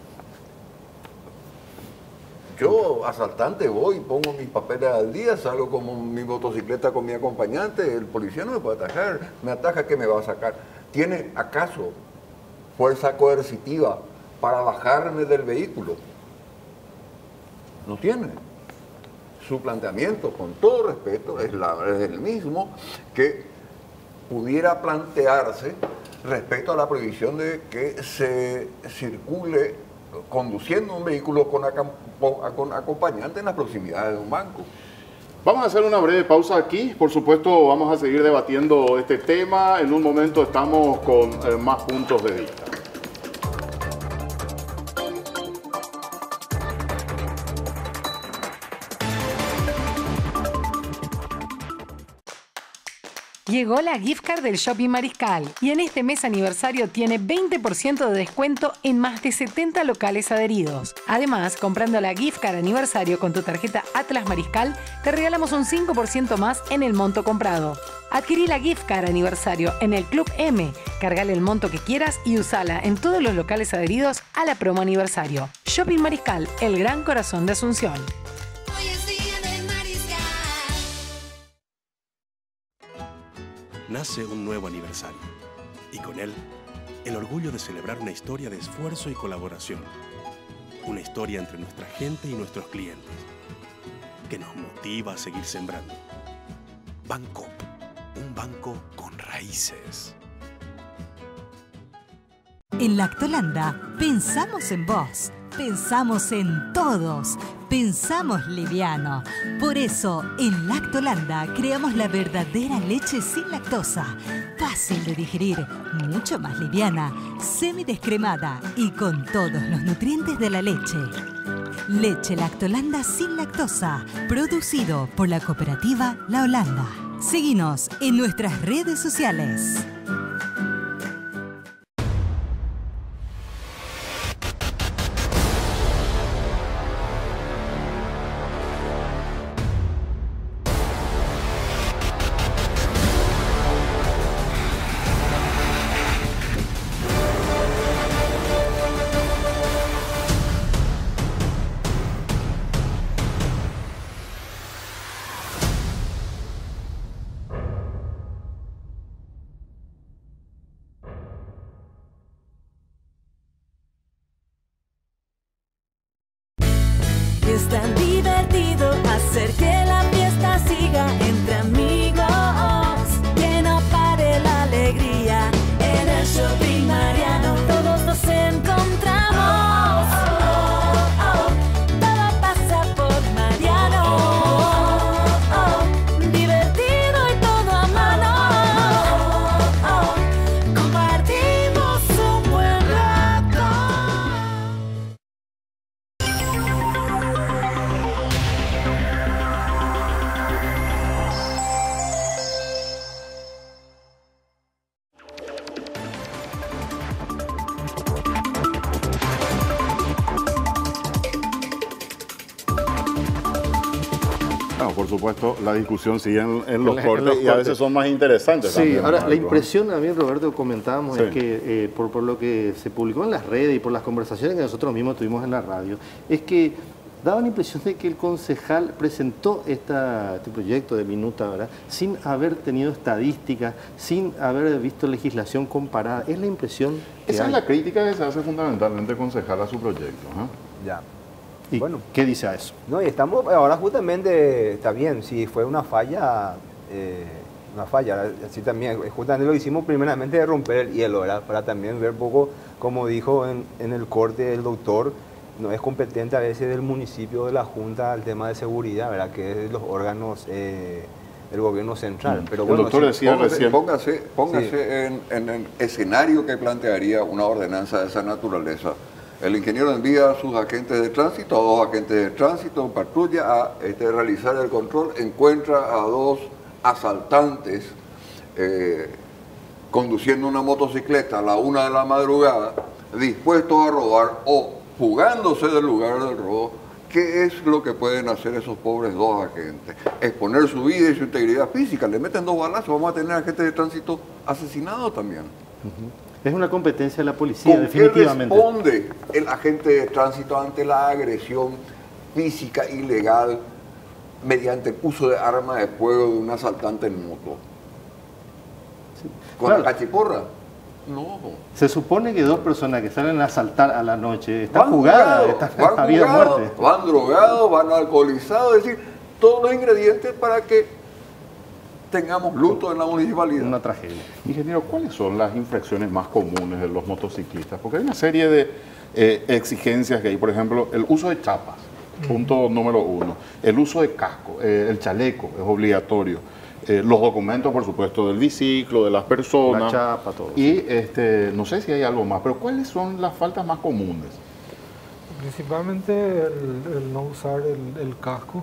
Yo, asaltante, voy, pongo mis papeles al día, salgo con mi motocicleta con mi acompañante, el policía no me puede atajar, me ataja, ¿qué me va a sacar? ¿Tiene acaso fuerza coercitiva para bajarme del vehículo? No tiene. Su planteamiento, con todo respeto, es el mismo que pudiera plantearse respecto a la prohibición de que se circule conduciendo un vehículo con acompañante en las proximidades de un banco. Vamos a hacer una breve pausa aquí. Por supuesto, vamos a seguir debatiendo este tema. En un momento estamos con más puntos de vista. Llegó la gift card del Shopping Mariscal y en este mes aniversario tiene 20% de descuento en más de 70 locales adheridos. Además, comprando la gift card aniversario con tu tarjeta Atlas Mariscal, te regalamos un 5% más en el monto comprado. Adquirí la gift card aniversario en el Club M, cargale el monto que quieras y usala en todos los locales adheridos a la promo aniversario. Shopping Mariscal, el gran corazón de Asunción. Nace un nuevo aniversario y con él el orgullo de celebrar una historia de esfuerzo y colaboración, una historia entre nuestra gente y nuestros clientes que nos motiva a seguir sembrando. Bancoop, un banco con raíces. En Lactolanda pensamos en vos, pensamos en todos, pensamos liviano. Por eso, en Lactolanda creamos la verdadera leche sin lactosa, fácil de digerir, mucho más liviana, semidescremada y con todos los nutrientes de la leche. Leche Lactolanda sin lactosa, producido por la cooperativa La Holanda. Síguenos en nuestras redes sociales. es tan divertido hacer que la fiesta siga entre amigos, que no pare la alegría. En el Shopping Mariano todos nos encontramos. Todo pasa por Mariano. Divertido y todo a mano. Compartimos un buen rato. Por supuesto, la discusión sigue en los En cortes los y a cortes. veces son más interesantes. Sí, también, ahora ¿no? la impresión, a mí Roberto comentábamos, Sí. es que por lo que se publicó en las redes y por las conversaciones que nosotros mismos tuvimos en la radio, es que daba la impresión de que el concejal presentó este proyecto de minuta, ¿verdad?, sin haber tenido estadísticas, sin haber visto legislación comparada. Es la impresión que Esa hay. es la crítica que se hace fundamentalmente concejal a su proyecto, ¿no? Ya. ¿Y Bueno. qué dice a eso? No, y estamos ahora justamente, está bien, si fue una falla, así también, justamente lo hicimos primeramente de romper el hielo, ¿verdad? Para también ver un poco, como dijo en el corte el doctor, no es competente a veces del municipio, de la Junta, el tema de seguridad, ¿verdad? Que es los órganos del gobierno central. Pero El bueno, doctor sí, decía recién... Póngase en el escenario que plantearía una ordenanza de esa naturaleza. El ingeniero envía a sus agentes de tránsito, a 2 agentes de tránsito, patrulla a realizar el control, encuentra a 2 asaltantes conduciendo una motocicleta a la 1 de la madrugada, dispuestos a robar o fugándose del lugar del robo. ¿Qué es lo que pueden hacer esos pobres 2 agentes? Exponer su vida y su integridad física. Le meten 2 balazos, vamos a tener agentes de tránsito asesinados también. Es una competencia de la policía, ¿Con qué definitivamente. responde el agente de tránsito ante la agresión física ilegal mediante el uso de arma de fuego de un asaltante en moto? ¿Con la cachiporra? No. Se supone que 2 personas que salen a asaltar a la noche están jugadas, están van a vida o jugados, muerte. van drogados, van alcoholizados, es decir, todos los ingredientes para que tengamos luto en la municipalidad. Una tragedia. Ingeniero, ¿cuáles son las infracciones más comunes de los motociclistas? Porque hay una serie de exigencias que hay. Por ejemplo, el uso de chapas, punto número 1. El uso de casco, el chaleco es obligatorio. Los documentos, por supuesto, del biciclo, de las personas. La chapa, todo. Y no sé si hay algo más, pero ¿cuáles son las faltas más comunes? Principalmente el no usar el casco.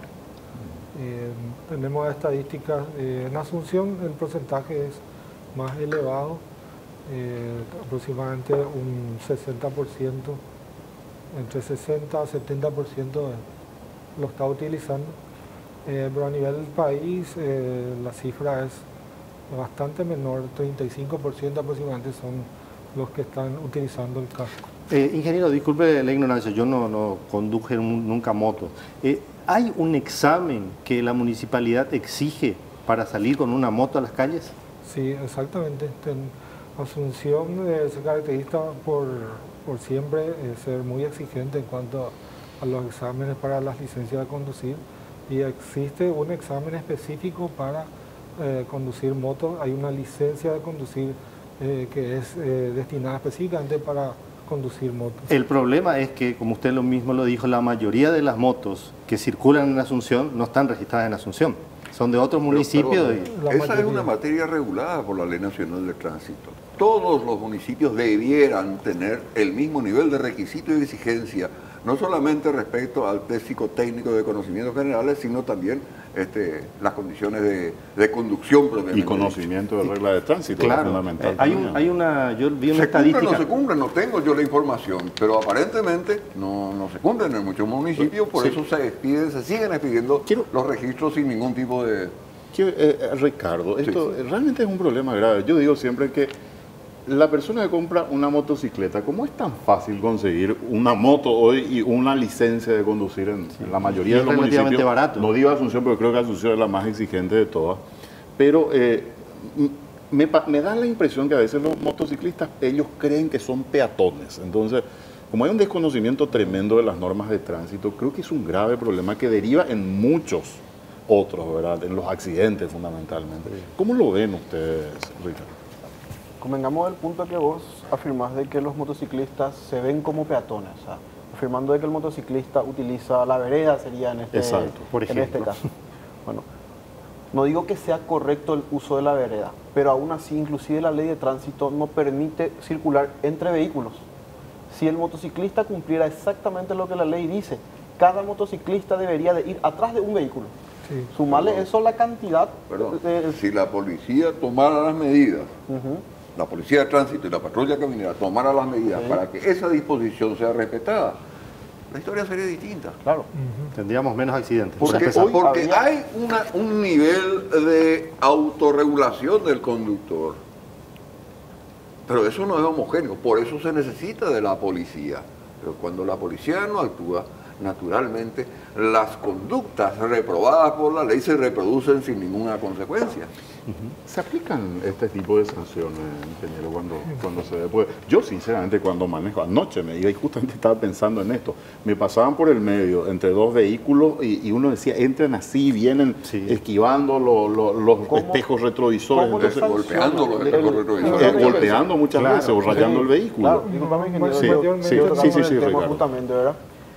Tenemos estadísticas, en Asunción el porcentaje es más elevado, aproximadamente un 60%, entre 60 a 70% lo está utilizando, pero a nivel del país la cifra es bastante menor, 35% aproximadamente son los que están utilizando el casco. Ingeniero, disculpe la ignorancia, yo no conduje nunca moto. ¿Hay un examen que la municipalidad exige para salir con una moto a las calles? Sí, exactamente. Asunción se caracteriza por siempre ser muy exigente en cuanto a los exámenes para las licencias de conducir, y existe un examen específico para conducir motos. Hay una licencia de conducir que es destinada específicamente para conducir motos. El problema es que, como usted lo mismo lo dijo, la mayoría de las motos que circulan en Asunción no están registradas en Asunción, son de otros municipios. Esa es una materia regulada por la Ley Nacional de Tránsito. Todos los municipios debieran tener el mismo nivel de requisito y exigencia, no solamente respecto al test psicotécnico de conocimientos generales, sino también las condiciones de conducción propiamente. Y conocimiento de reglas de tránsito, Claro, fundamental. yo vi una ¿Se estadística. cumple o no se cumple? No tengo yo la información, pero aparentemente no se cumplen en muchos municipios, por eso se siguen expidiendo los registros sin ningún tipo de... Ricardo, esto realmente es un problema grave. Yo digo siempre que la persona que compra una motocicleta, ¿cómo es tan fácil conseguir una moto hoy y una licencia de conducir en la mayoría de los municipios? Barato. No digo Asunción, pero creo que Asunción es la más exigente de todas. Pero me da la impresión que a veces los motociclistas, ellos creen que son peatones. Entonces, como hay un desconocimiento tremendo de las normas de tránsito, creo que es un grave problema que deriva en muchos otros, ¿verdad? En los accidentes fundamentalmente. ¿Cómo lo ven ustedes, Ricardo? Convengamos del punto que vos afirmás de que los motociclistas se ven como peatones, o sea, afirmando de que el motociclista utiliza la vereda, sería en este, Exacto, por en este caso. Bueno, no digo que sea correcto el uso de la vereda, pero aún así, inclusive la ley de tránsito no permite circular entre vehículos. Si el motociclista cumpliera exactamente lo que la ley dice, cada motociclista debería de ir atrás de un vehículo. Sí. Sumarle eso a la cantidad. Perdón, si la policía tomara las medidas, la policía de tránsito y la patrulla caminera tomara las medidas para que esa disposición sea respetada, la historia sería distinta. Claro. Tendríamos menos accidentes. Porque hay un nivel de autorregulación del conductor, pero eso no es homogéneo, por eso se necesita de la policía. Pero cuando la policía no actúa, naturalmente las conductas reprobadas por la ley se reproducen sin ninguna consecuencia. ¿Se aplican este tipo de sanciones, ingeniero, cuando se ve? Pues yo, sinceramente, cuando manejo, anoche me iba y justamente estaba pensando en esto, me pasaban por el medio entre dos vehículos y uno decía, entran así, vienen esquivando los espejos retrovisores, entonces, golpeando los espejos retrovisores. Golpeando muchas veces o rayando el vehículo. Claro, disculpame, ingeniero, Sí, Ricardo. Justamente, ¿verdad?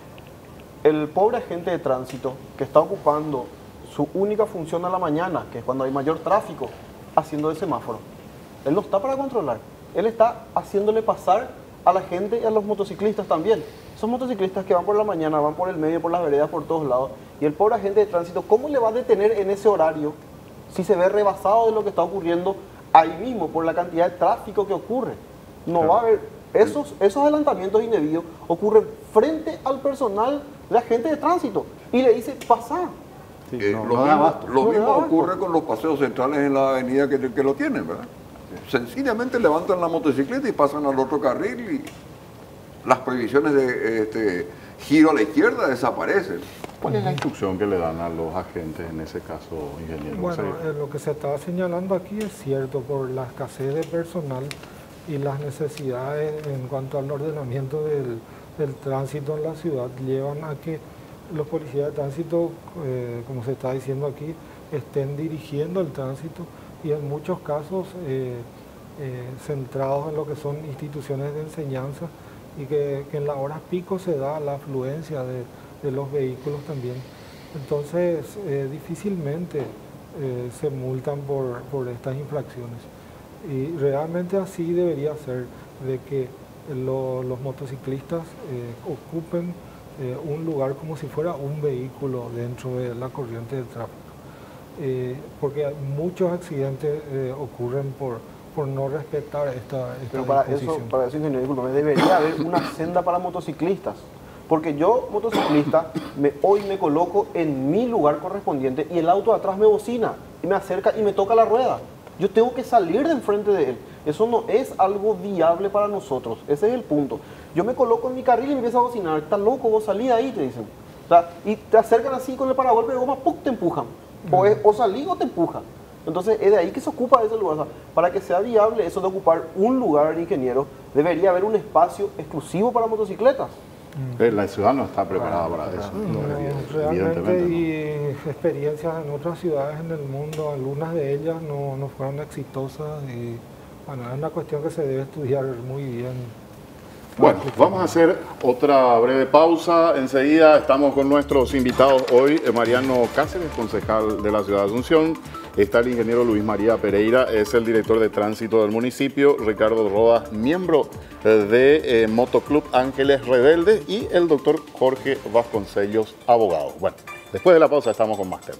El pobre agente de tránsito que está ocupando su única función a la mañana, que es cuando hay mayor tráfico, haciendo de semáforo. Él no está para controlar, él está haciéndole pasar a la gente y a los motociclistas también. Esos motociclistas que van por la mañana, van por el medio, por las veredas, por todos lados, y el pobre agente de tránsito, ¿cómo le va a detener en ese horario si se ve rebasado de lo que está ocurriendo ahí mismo por la cantidad de tráfico que ocurre? No va a haber, esos adelantamientos indebidos ocurren frente al personal de agente de tránsito y le dice, pasa. Sí, lo mismo ocurre con los paseos centrales en la avenida que lo tienen, ¿verdad? Sencillamente levantan la motocicleta y pasan al otro carril y las prohibiciones de giro a la izquierda desaparecen. ¿Cuál es la instrucción que le dan a los agentes en ese caso, ingeniero? Bueno, lo que se estaba señalando aquí es cierto, por la escasez de personal y las necesidades en cuanto al ordenamiento del tránsito en la ciudad llevan a que los policías de tránsito, como se está diciendo aquí, estén dirigiendo el tránsito y en muchos casos centrados en lo que son instituciones de enseñanza y que en las horas pico se da la afluencia de los vehículos también. Entonces, difícilmente se multan por estas infracciones. Y realmente así debería ser, de que los motociclistas ocupen un lugar como si fuera un vehículo dentro de la corriente del tráfico. Porque muchos accidentes ocurren por no respetar esta Pero disposición. para eso, ingeniero, discúlpame, debería haber una senda para motociclistas. Porque yo, motociclista, hoy me coloco en mi lugar correspondiente y el auto de atrás me bocina y me acerca y me toca la rueda. Yo tengo que salir de enfrente de él. Eso no es algo viable para nosotros. Ese es el punto. Yo me coloco en mi carril y me empiezo a bocinar. Está loco, vos salí de ahí, te dicen. O sea, y te acercan así con el paragolpe de goma, ¡pum!, te empujan. O salí o te empujan. Entonces es de ahí que se ocupa ese lugar. O sea, para que sea viable eso de ocupar un lugar, ingeniero, debería haber un espacio exclusivo para motocicletas. La ciudad no está preparada para eso. Realmente, y experiencias en otras ciudades en el mundo, algunas de ellas no fueron exitosas y bueno, es una cuestión que se debe estudiar muy bien. Bueno, vamos a hacer otra breve pausa. Enseguida estamos con nuestros invitados hoy, Mariano Cáceres, concejal de la ciudad de Asunción. Está el ingeniero Luis María Pereira, es el director de tránsito del municipio. Ricardo Rodas, miembro de Motoclub Ángeles Rebeldes. Y el doctor Jorge Vasconcellos, abogado. Bueno, después de la pausa estamos con más temas.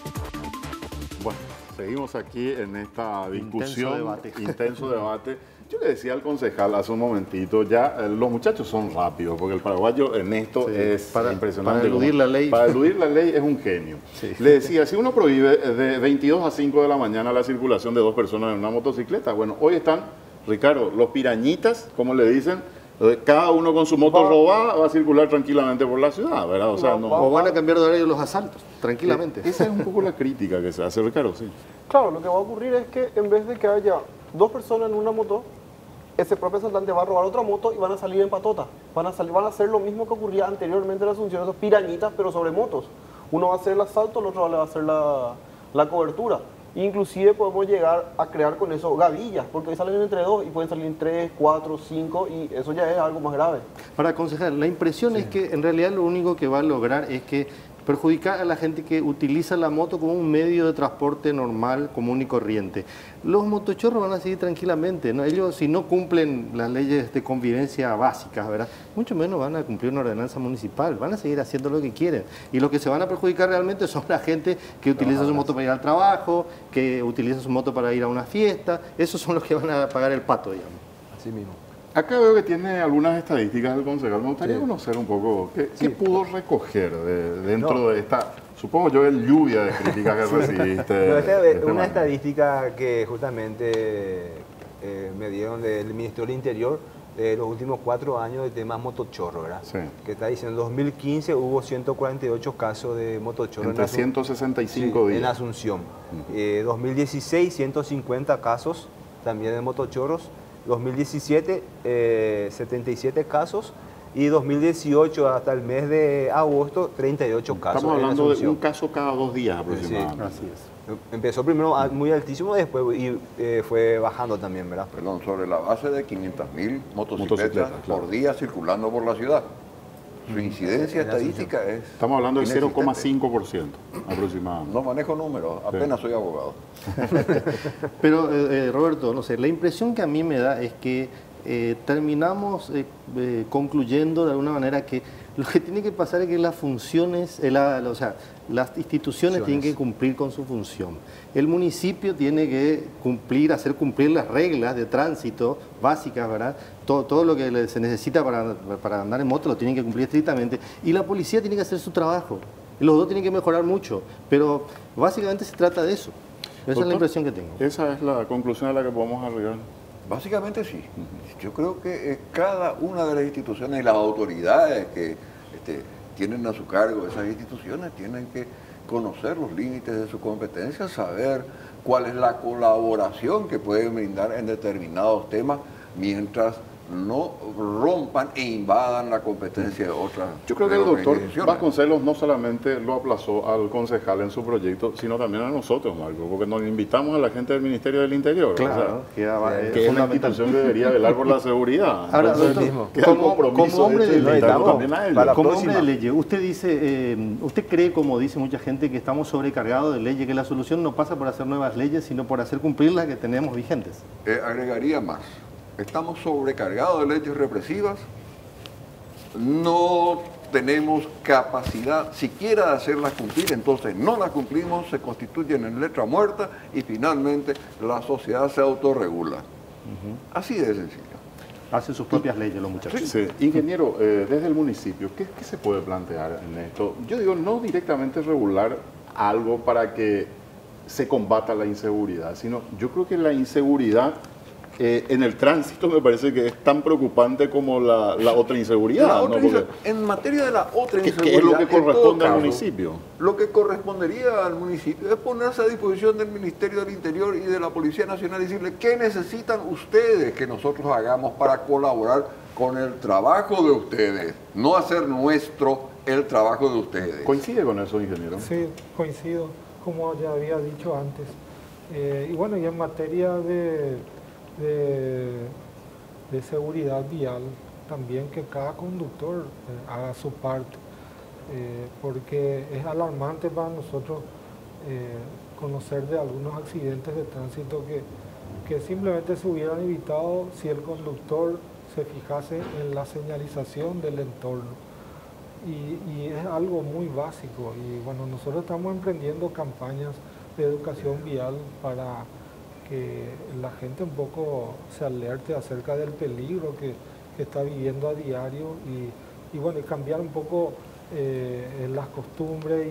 Bueno, seguimos aquí en esta discusión, intenso debate. Yo le decía al concejal hace un momentito, ya los muchachos son rápidos, porque el paraguayo en esto es impresionante. Para eludir la ley. Para eludir la ley es un genio. Sí. Le decía, si uno prohíbe de 22 a 5 de la mañana la circulación de 2 personas en una motocicleta, bueno, hoy están, Ricardo, los pirañitas, como le dicen, cada uno con su moto robada va a circular tranquilamente por la ciudad, ¿verdad? O sea, o van a cambiar de horario los asaltos, tranquilamente. Esa es un poco la crítica que se hace, Ricardo, sí. Claro, lo que va a ocurrir es que en vez de que haya 2 personas en una moto, ese propio asaltante va a robar otra moto y van a salir en patota. Van a hacer lo mismo que ocurría anteriormente en la Asunción, esos pirañitas, pero sobre motos. Uno va a hacer el asalto, el otro va a hacer la cobertura. Inclusive podemos llegar a crear con eso gavillas, porque hoy salen entre 2 y pueden salir en 3, 4, 5 y eso ya es algo más grave. Para aconsejar, la impresión es que en realidad lo único que va a lograr es que perjudicar a la gente que utiliza la moto como un medio de transporte normal, común y corriente. Los motochorros van a seguir tranquilamente, ¿no? Ellos, si no cumplen las leyes de convivencia básicas, ¿verdad?, mucho menos van a cumplir una ordenanza municipal, van a seguir haciendo lo que quieren. Y los que se van a perjudicar realmente son la gente que utiliza su moto para ir al trabajo, que utiliza su moto para ir a una fiesta, esos son los que van a pagar el pato, digamos. Así mismo. Acá veo que tiene algunas estadísticas del concejal. Me gustaría conocer un poco qué pudo recoger dentro de esta, supongo yo, el lluvia de críticas que recibiste. Una estadística que justamente me dieron del Ministerio del Interior de los últimos 4 años de temas motochorro, ¿verdad? Sí. Que está diciendo, en 2015 hubo 148 casos de motochorro. Entre 165 días. En Asunción. 2016, 150 casos también de motochorros. 2017, 77 casos y 2018 hasta el mes de agosto, 38 casos. Estamos hablando de un caso cada 2 días aproximadamente. Sí, así es. Empezó primero muy altísimo, después fue bajando también, ¿verdad? Perdón, sobre la base de 500.000 motocicletas por día circulando por la ciudad. Su incidencia estadística es... Estamos hablando del 0,5% aproximadamente. No manejo números, apenas soy abogado. Pero, Roberto, no sé, la impresión que a mí me da es que terminamos concluyendo de alguna manera que lo que tiene que pasar es que las funciones, o sea, las instituciones tienen que cumplir con su función. El municipio tiene que hacer cumplir las reglas de tránsito básicas, ¿verdad? Todo lo que se necesita para andar en moto lo tienen que cumplir estrictamente. Y la policía tiene que hacer su trabajo. Los dos tienen que mejorar mucho, pero básicamente se trata de eso. Esa es la impresión que tengo. Esa es la conclusión a la que podemos arribar. Básicamente sí. Yo creo que cada una de las instituciones y las autoridades que tienen a su cargo esas instituciones tienen que conocer los límites de su competencia, saber cuál es la colaboración que pueden brindar en determinados temas mientras no rompan e invadan la competencia de otras. Yo creo que el doctor Vasconcelos no solamente lo aplazó al concejal en su proyecto, sino también a nosotros, Marco, porque nos invitamos a la gente del Ministerio del Interior, claro, o sea, que es una institución que debería velar por la seguridad. Ahora, como hombre de leyes, usted dice, usted cree, como dice mucha gente, que estamos sobrecargados de leyes, que la solución no pasa por hacer nuevas leyes, sino por hacer cumplir las que tenemos vigentes. Agregaría más. Estamos sobrecargados de leyes represivas, no tenemos capacidad siquiera de hacerlas cumplir, entonces no las cumplimos, se constituyen en letra muerta y finalmente la sociedad se autorregula. Así de sencillo. Hacen sus propias leyes los muchachos. Sí. Ingeniero, desde el municipio, ¿qué se puede plantear en esto? Yo digo, no directamente regular algo para que se combata la inseguridad, sino yo creo que la inseguridad en el tránsito me parece que es tan preocupante como la otra inseguridad. En materia de la otra inseguridad, ¿qué es lo que corresponde al municipio? Lo que correspondería al municipio es ponerse a disposición del Ministerio del Interior y de la Policía Nacional y decirle qué necesitan ustedes que nosotros hagamos para colaborar con el trabajo de ustedes, no hacer nuestro el trabajo de ustedes. ¿Coincide con eso, ingeniero? Sí, coincido, como ya había dicho antes. Y bueno, y en materia de seguridad vial, también que cada conductor haga su parte, porque es alarmante para nosotros conocer de algunos accidentes de tránsito que simplemente se hubieran evitado si el conductor se fijase en la señalización del entorno. Y es algo muy básico, y bueno, nosotros estamos emprendiendo campañas de educación vial para la gente un poco se alerte acerca del peligro que está viviendo a diario y bueno, y cambiar un poco las costumbres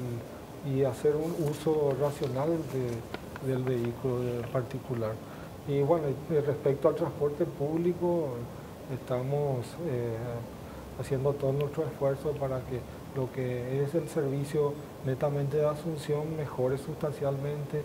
y hacer un uso racional del vehículo particular. Y bueno, respecto al transporte público, estamos haciendo todo nuestro esfuerzo para que lo que es el servicio netamente de Asunción mejore sustancialmente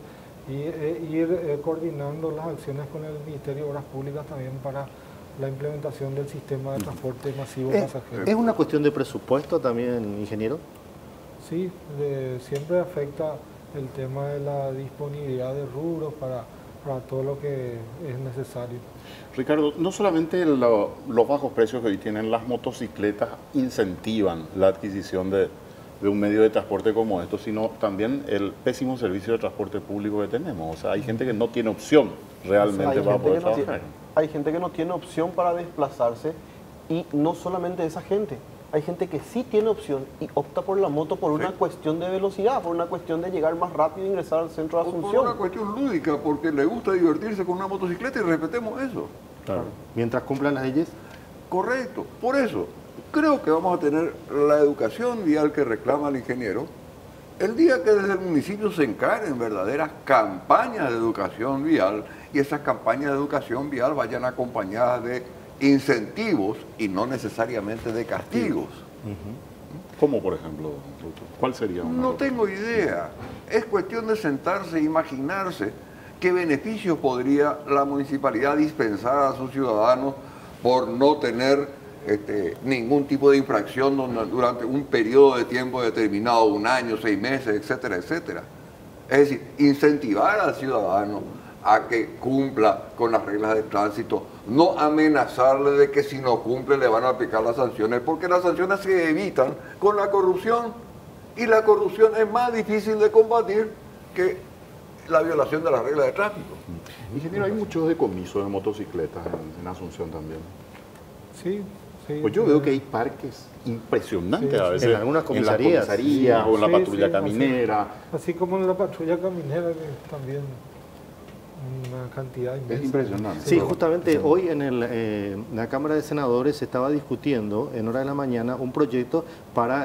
y ir coordinando las acciones con el Ministerio de Obras Públicas también para la implementación del sistema de transporte masivo pasajero. ¿Es una cuestión de presupuesto también, ingeniero? Sí, siempre afecta el tema de la disponibilidad de rubros para todo lo que es necesario. Ricardo, no solamente los bajos precios que hoy tienen las motocicletas incentivan la adquisición de un medio de transporte como esto, sino también el pésimo servicio de transporte público que tenemos. O sea, hay gente que no tiene opción realmente para poder trabajar. Hay gente que no tiene opción para desplazarse y no solamente esa gente. Hay gente que sí tiene opción y opta por la moto por una cuestión de velocidad, por una cuestión de llegar más rápido e ingresar al centro de Asunción. Por una cuestión lúdica, porque le gusta divertirse con una motocicleta y respetemos eso. Claro. Mientras cumplan las leyes. Correcto. Por eso, creo que vamos a tener la educación vial que reclama el ingeniero el día que desde el municipio se encaren verdaderas campañas de educación vial y esas campañas de educación vial vayan acompañadas de incentivos y no necesariamente de castigos. ¿Cómo, por ejemplo? ¿Cuál sería una? No tengo idea. Es cuestión de sentarse e imaginarse qué beneficios podría la municipalidad dispensar a sus ciudadanos por no tener ningún tipo de infracción durante un periodo de tiempo determinado, 1 año, 6 meses, etcétera, etcétera. Es decir, incentivar al ciudadano a que cumpla con las reglas de tránsito, no amenazarle de que si no cumple le van a aplicar las sanciones, porque las sanciones se evitan con la corrupción y la corrupción es más difícil de combatir que la violación de las reglas de tráfico. Ingeniero, hay muchos decomisos de motocicletas en Asunción también. Sí. Sí, pues yo veo que hay parques impresionantes a veces. En algunas comisarías. En las comisarías o en la patrulla caminera. Así como en la patrulla caminera, que también una cantidad inmensa. Es impresionante. Sí, justamente hoy en la Cámara de Senadores se estaba discutiendo en hora de la mañana un proyecto para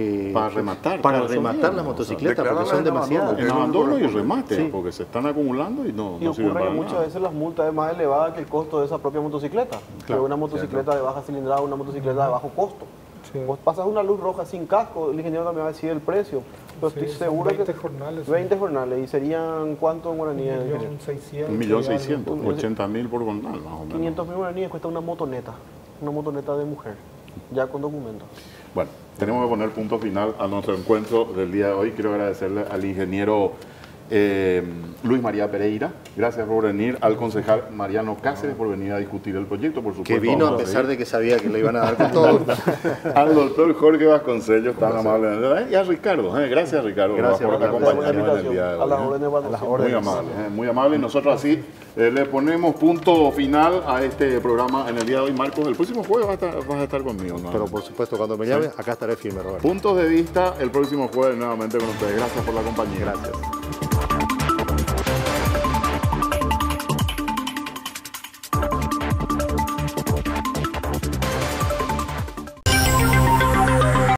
rematar las motocicletas, porque son demasiadas. En abandono y remate, porque se están acumulando y no sirven para nada. Muchas veces las multas es más elevada que el costo de esa propia motocicleta. Claro, una motocicleta de baja cilindrada, una motocicleta de bajo costo. Sí. Vos pasas una luz roja sin casco, el ingeniero también va a decir el precio. Pero estoy seguro 20 que... jornales. 20 jornales. ¿Y serían cuánto en guaraníes? 1.600.000, 80.000 por jornal, más o menos. 500.000 guaraníes cuesta una motoneta de mujer, ya con documentos. Bueno, tenemos que poner punto final a nuestro encuentro del día de hoy. Quiero agradecerle al ingeniero Luis María Pereira, gracias por venir, al concejal Mariano Cáceres por venir a discutir el proyecto, por supuesto. Que vino a pesar de que sabía que le iban a dar con todo. Al doctor Jorge Vasconcellos, tan amable, y a Ricardo, gracias Ricardo por acompañarnos en el día de hoy. Muy amable, y nosotros así le ponemos punto final a este programa en el día de hoy. Marcos, el próximo jueves vas a estar conmigo, ¿no? Pero por supuesto, cuando me llame, acá estaré firme, Roberto. Puntos de vista el próximo jueves nuevamente con ustedes. Gracias por la compañía. Gracias.